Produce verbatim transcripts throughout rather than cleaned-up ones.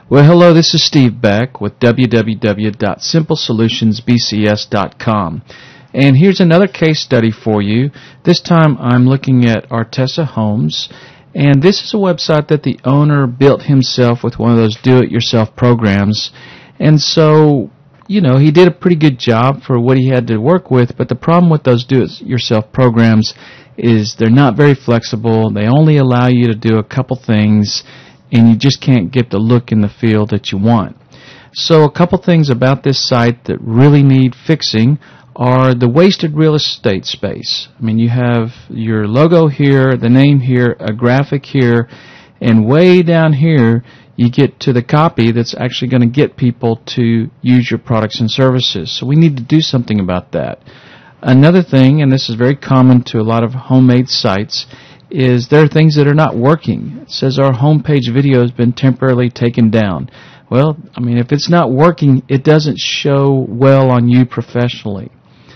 Well, hello, this is Steve Beck with w w w dot simple solutions b c s dot com. And here's another case study for you. This time I'm looking at Artessa Homes. And this is a website that the owner built himself with one of those do-it-yourself programs. And so, you know, he did a pretty good job for what he had to work with. But the problem with those do-it-yourself programs is they're not very flexible. They only allow you to do a couple things, and you just can't get the look and the feel that you want. So a couple things about this site that really need fixing are the wasted real estate space. I mean, you have your logo here, the name here, a graphic here, and way down here you get to the copy that's actually going to get people to use your products and services. So we need to do something about that. Another thing, and this is very common to a lot of homemade sites, is there are things that are not working. It says our homepage video has been temporarily taken down. Well, I mean, if it's not working, it doesn't show well on you professionally.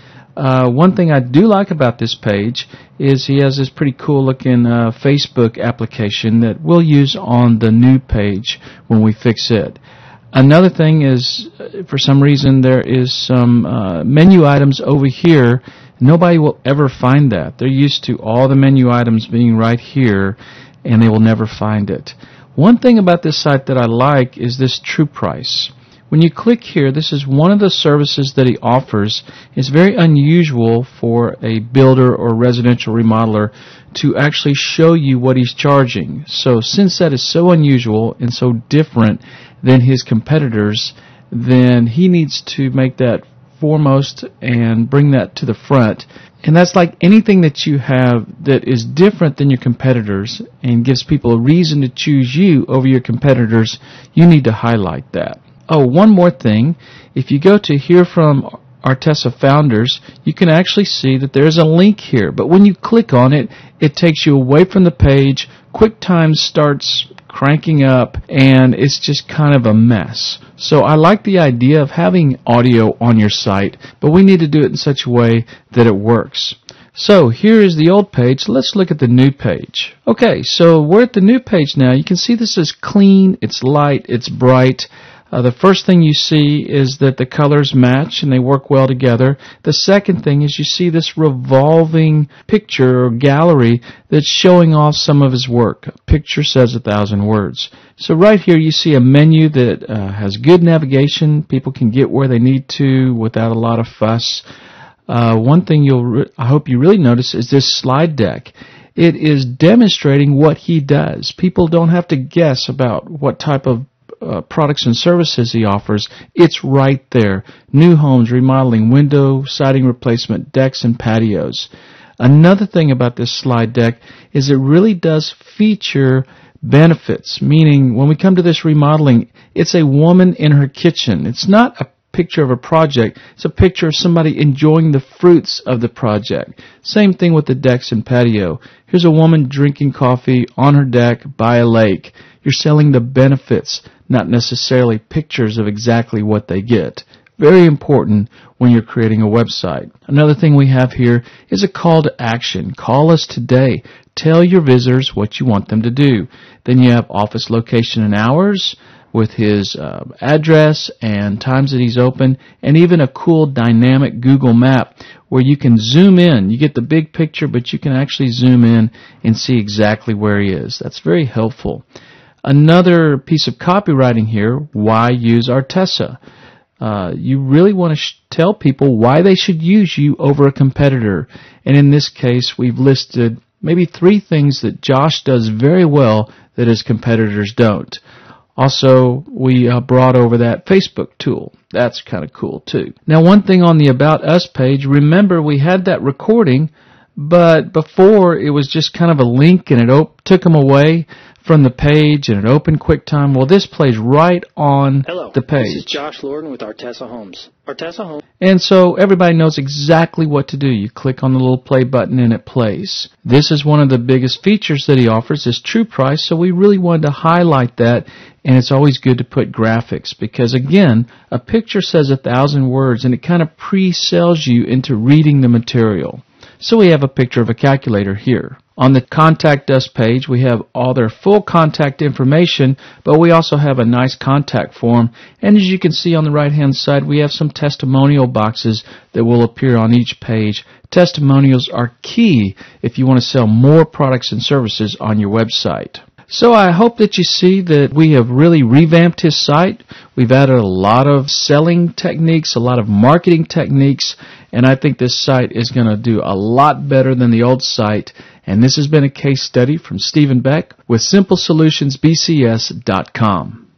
Uh, one thing I do like about this page is he has this pretty cool looking uh, Facebook application that we'll use on the new page when we fix it. Another thing is, for some reason, there is some uh, menu items over here. Nobody will ever find that. They're used to all the menu items being right here, and they will never find it. One thing about this site that I like is this True Price. When you click here, this is one of the services that he offers. It's very unusual for a builder or residential remodeler to actually show you what he's charging. So since that is so unusual and so different than his competitors, then he needs to make that foremost and bring that to the front. And that's like anything that you have that is different than your competitors and gives people a reason to choose you over your competitors, you need to highlight that. Oh, one more thing. If you go to Hear from Artessa Founders, you can actually see that there's a link here. But when you click on it, it takes you away from the page. QuickTime starts cranking up, and it's just kind of a mess. So I like the idea of having audio on your site, but we need to do it in such a way that it works. So here is the old page. Let's look at the new page. Okay, so we're at the new page now. You can see this is clean, it's light, it's bright. Uh, the first thing you see is that the colors match and they work well together. The second thing is you see this revolving picture or gallery that's showing off some of his work. A picture says a thousand words. So right here you see a menu that uh, has good navigation. People can get where they need to without a lot of fuss. Uh, one thing you'll re- I hope you really notice is this slide deck. It is demonstrating what he does. People don't have to guess about what type of Uh, products and services he offers. It's right there. New homes, remodeling, window, siding replacement, decks, and patios. Another thing about this slide deck is it really does feature benefits, meaning when we come to this remodeling, it's a woman in her kitchen. It's not a picture of a project. It's a picture of somebody enjoying the fruits of the project. Same thing with the decks and patio. Here's a woman drinking coffee on her deck by a lake. You're selling the benefits, not necessarily pictures of exactly what they get. Very important when you're creating a website. Another thing we have here is a call to action. Call us today. Tell your visitors what you want them to do. Then you have office location and hours with his uh, address and times that he's open, and even a cool dynamic Google map where you can zoom in. You get the big picture, but you can actually zoom in and see exactly where he is. That's very helpful. Another piece of copywriting here, why use Artessa? Uh, you really want to sh- tell people why they should use you over a competitor. And in this case, we've listed maybe three things that Josh does very well that his competitors don't. Also, we uh, brought over that Facebook tool. That's kind of cool, too. Now, one thing on the About Us page, remember we had that recording, but before it was just kind of a link and it op- took them away from the page and it opened QuickTime. Well, this plays right on Hello, the page. This is Josh Lorden with Artessa Homes. Artessa Homes. And so everybody knows exactly what to do. You click on the little play button and it plays. This is one of the biggest features that he offers, is True Price, so we really wanted to highlight that, and it's always good to put graphics because, again, a picture says a thousand words and it kind of pre-sells you into reading the material. So we have a picture of a calculator here. On the Contact Us page, we have all their full contact information, but we also have a nice contact form. And as you can see on the right-hand side, we have some testimonial boxes that will appear on each page. Testimonials are key if you want to sell more products and services on your website. So I hope that you see that we have really revamped his site. We've added a lot of selling techniques, a lot of marketing techniques, and I think this site is going to do a lot better than the old site. And this has been a case study from Stephen Beck with Simple Solutions B C S dot com.